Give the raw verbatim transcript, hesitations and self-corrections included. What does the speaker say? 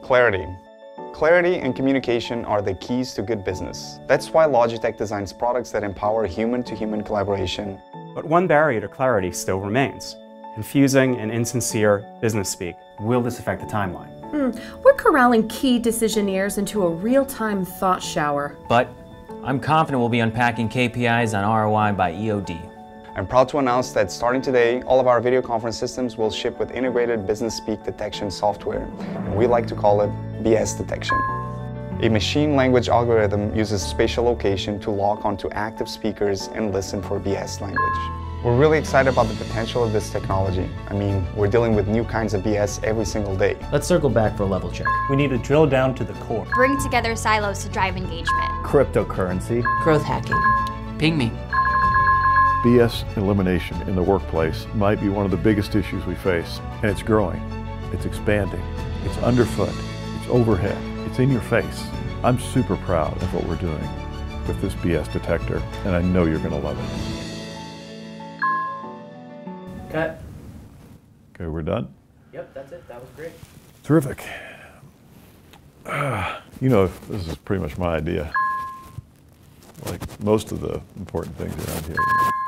Clarity. Clarity and communication are the keys to good business. That's why Logitech designs products that empower human-to-human collaboration. But one barrier to clarity still remains: confusing and insincere business speak. Will this affect the timeline? Mm, we're corralling key decisionaires into a real-time thought shower. But I'm confident we'll be unpacking K P Is on R O I by E O D. I'm proud to announce that starting today, all of our video conference systems will ship with integrated business speak detection software, and we like to call it B S detection. A machine language algorithm uses spatial location to lock onto active speakers and listen for B S language. We're really excited about the potential of this technology. I mean, we're dealing with new kinds of B S every single day. Let's circle back for a level check. We need to drill down to the core. Bring together silos to drive engagement. Cryptocurrency. Growth hacking. Ping me. B S elimination in the workplace might be one of the biggest issues we face, and it's growing, it's expanding, it's underfoot, it's overhead, it's in your face. I'm super proud of what we're doing with this B S detector, and I know you're going to love it. Cut. Okay, we're done? Yep, that's it. That was great. Terrific. Uh, you know, this is pretty much my idea. Like most of the important things around here.